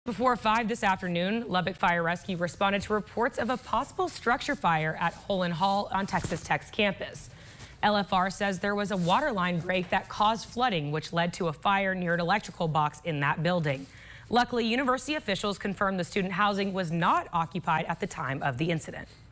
Before 5 this afternoon, Lubbock Fire Rescue responded to reports of a possible structure fire at Holland Hall on Texas Tech's campus. LFR says there was a water line break that caused flooding, which led to a fire near an electrical box in that building. Luckily, university officials confirmed the student housing was not occupied at the time of the incident.